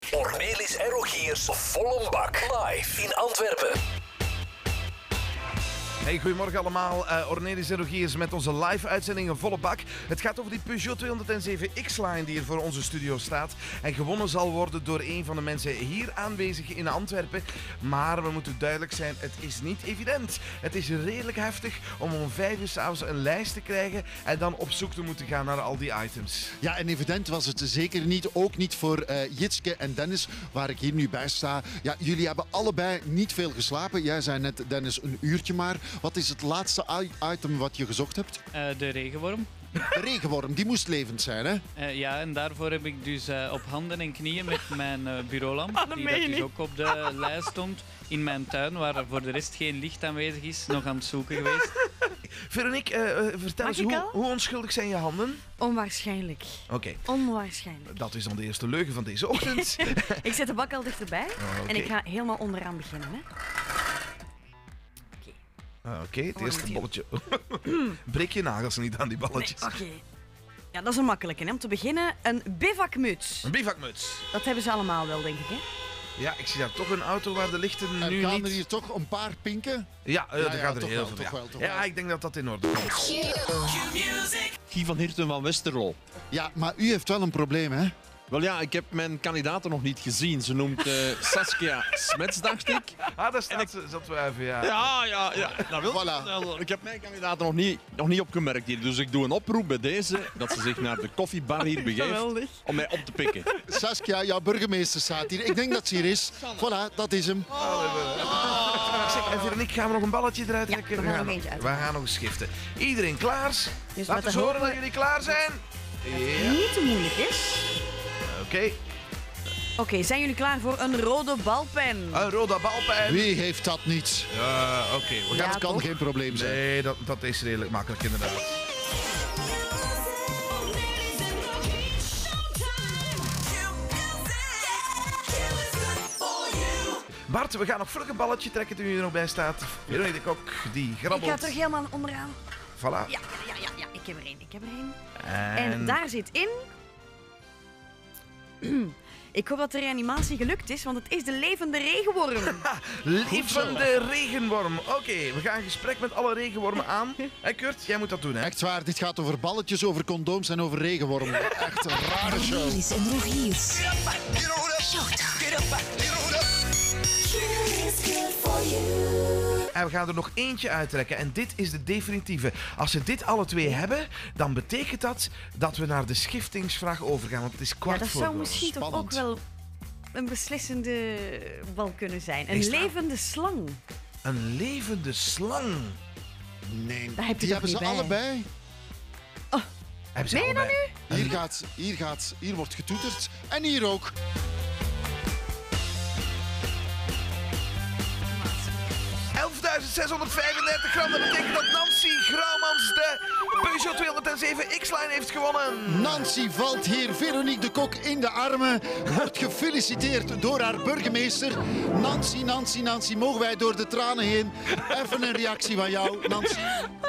Ornelis en Rogiers volle bak live in Antwerpen. Hey, goedemorgen allemaal. Ornelis en Rogiers met onze live-uitzending een volle bak. Het gaat over die Peugeot 207 X-Line die hier voor onze studio staat. En gewonnen zal worden door een van de mensen hier aanwezig in Antwerpen. Maar we moeten duidelijk zijn, het is niet evident. Het is redelijk heftig om 5 uur 's avonds een lijst te krijgen en dan op zoek te moeten gaan naar al die items. Ja, en evident was het zeker niet. Ook niet voor Jitske en Dennis, waar ik hier nu bij sta. Ja, jullie hebben allebei niet veel geslapen. Jij zei net, Dennis, een uurtje maar. Wat is het laatste item wat je gezocht hebt? De regenworm. De regenworm, die moest levend zijn, hè? Ja, en daarvoor heb ik dus op handen en knieën met mijn bureaulamp, die dat dus ook op de lijst stond, in mijn tuin, waar voor de rest geen licht aanwezig is, nog aan het zoeken geweest. Veronique, vertel eens, hoe onschuldig zijn je handen? Onwaarschijnlijk. Oké. Onwaarschijnlijk. Dat is dan de eerste leugen van deze ochtend. Ik zet de bak al dichterbij Oké. en ik ga helemaal onderaan beginnen. Hè. Oké, het eerste bolletje. Breek je nagels niet aan die balletjes. Oké. Ja, dat is een makkelijke. Hè. Om te beginnen, een bivakmuts. Een bivakmuts. Dat hebben ze allemaal wel, denk ik. Hè? Ja, ik zie daar toch een auto waar de lichten En nu gaan niet... er hier toch een paar pinken? Ja, er gaat er toch heel wel, veel. toch Ja. wel, toch Ja, wel. ik denk dat dat in orde komt. Guy van Hirten van Westerlo. Ja, maar u heeft wel een probleem, hè? Wel ja, ik heb mijn kandidaten nog niet gezien. Ze noemt Saskia Smets, dacht ik. Ah, daar staat ze zat twijfelen, ja. Ja. Dat wil Voilà. ik heb mijn kandidaten nog niet opgemerkt hier. Dus ik doe een oproep bij deze dat ze zich naar de koffiebar hier begeeft om mij op te pikken. Saskia, jouw burgemeester staat hier. Ik denk dat ze hier is. Voilà, dat is hem. Zeg, en Veronique, gaan we nog een balletje eruit trekken? we gaan nog eentje uit. We gaan nog eens schiften. Iedereen klaar? Dus Laat met eens de horen hopen dat jullie klaar zijn. Ja, Niet te moeilijk is. oké. Oké, zijn jullie klaar voor een rode balpen? Een rode balpen. Wie heeft dat niet? Ja, oké. We gaan... Dat kan toch? geen probleem zijn. Nee, dat is redelijk makkelijk inderdaad. Bart, we gaan nog vlug een balletje trekken toen je er nog bij staat. Veronique de Kok, die Ik grabbelt. ga terug helemaal onderaan. Voilà. Ja, ik heb er één. En daar zit in... Ik hoop dat de reanimatie gelukt is, want het is de levende regenworm. Levende regenworm. Oké, we gaan een gesprek met alle regenwormen aan. Hé Kurt, jij moet dat doen, hè? Echt waar, dit gaat over balletjes, over condooms en over regenwormen. Echt een rare show. Ornelis en Rogiers. En we gaan er nog eentje uittrekken. En dit is de definitieve. Als ze dit alle twee hebben, dan betekent dat dat we naar de schiftingsvraag overgaan. Want het is Ja, kwart dat voor zou elf. misschien toch Spannend. ook wel een beslissende bal kunnen zijn. Een Is dat- levende slang. Een levende slang. Nee, Daar heb je die toch hebben ze niet bij? allebei. Hebben ze Meen je dat allebei? Hier wordt getoeterd. En hier ook. gram. Dat betekent dat Nancy Grauwmans de Peugeot 207 X-Line heeft gewonnen. Nancy valt hier Veronique de Kok in de armen. Wordt gefeliciteerd door haar burgemeester. Nancy, mogen wij door de tranen heen? Even een reactie van jou, Nancy.